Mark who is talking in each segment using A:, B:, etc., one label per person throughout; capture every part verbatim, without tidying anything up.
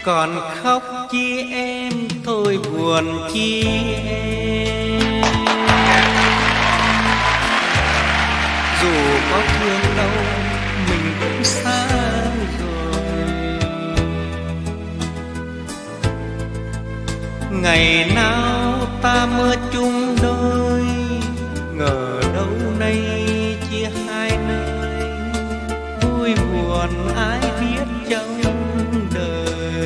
A: Còn khóc chi em, thôi buồn chi em. Dù có thương đâu mình cũng xa rồi. Ngày nào ta mơ chung đôi, ngờ đâu nay chia hai nơi. Vui buồn ai biết trong đời.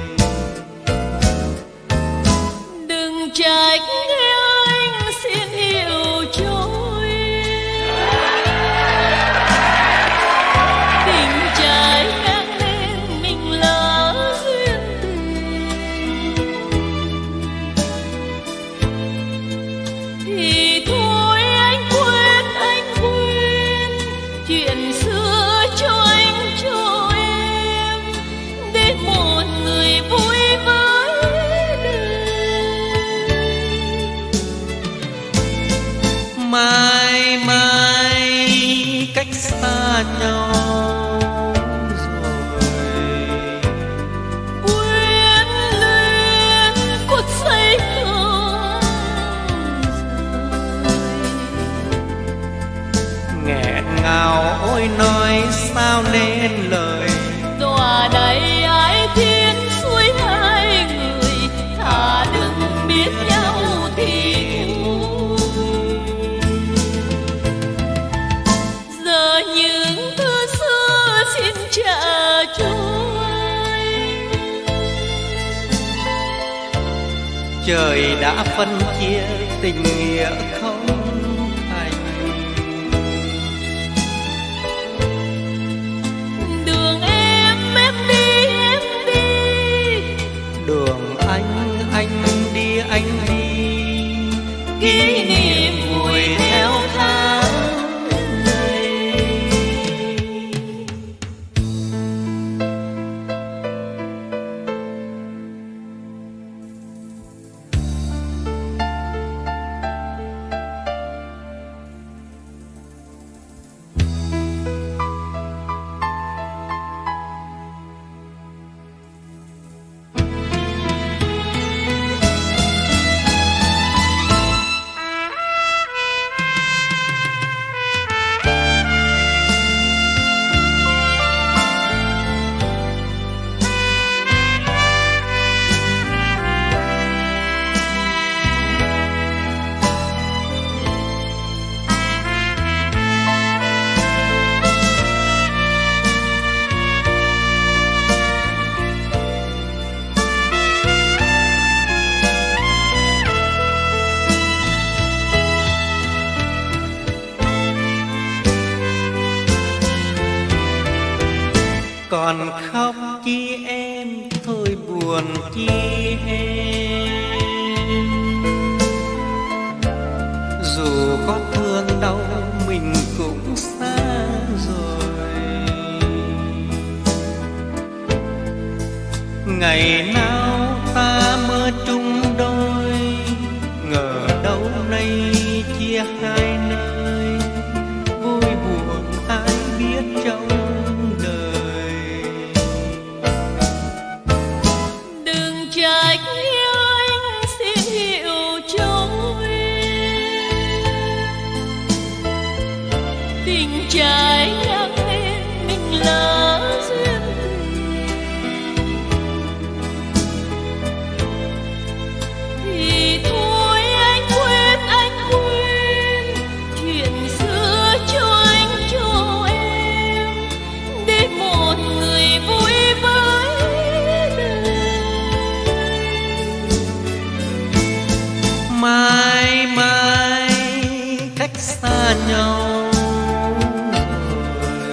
B: Đừng trách anh xin hiểu trôi, tình trái ngang lên mình lỡ duyên tình. Thì thôi anh quên, anh quên chuyện xưa cho anh cho em, để một người vui với đời.
A: Mai mai cách xa nhau rồi,
B: Quyến luyến phút giây không rời.
A: nghẹn ngào ôi nói sao nên lời.
B: Đọa đầy ái thiên suối hai người, thà đừng biết nhau thì thôi. Giờ những thứ xưa xin trả cho anh.
A: Trời đã phân chia tình nghĩa không thành.
B: Đường em em đi em đi,
A: Đường anh anh đi anh đi,
B: kỷ niệm vùi theo tháng ngày.
A: Còn khóc chi em, thôi buồn chi em. Dù có thương đau mình cũng xa rồi. Ngày nào ta mơ chung đôi, ngờ đâu nay chia hai nơi. Vui buồn ai biết trong đời.
B: Đừng trách anh xin hiểu trôi, tình trái ngang lên mình lỡ duyên tình. Thì thôi anh quên, anh quên chuyện xưa cho anh cho em, để một người vui với đời.
A: Mai mai cách xa nhau rồi,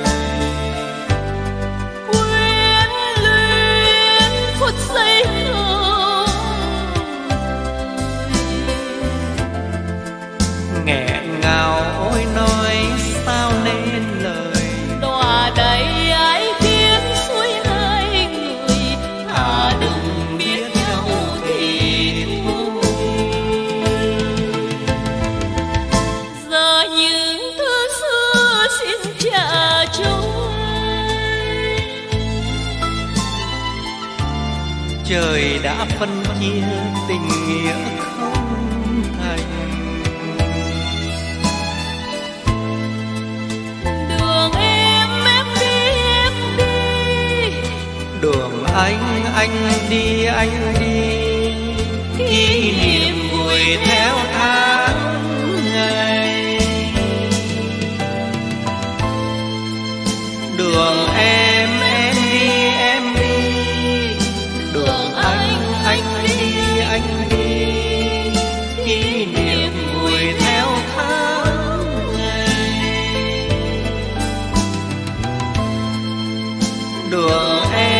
A: Trời đã phân chia tình nghĩa không thành.
B: Đường em em đi em đi,
A: Đường anh anh đi anh đi, kỷ niệm vui theo tháng ngày. Đường em em đi em đi, đường anh anh đi anh đi, kỷ niệm vui theo tháng ngày. Đường em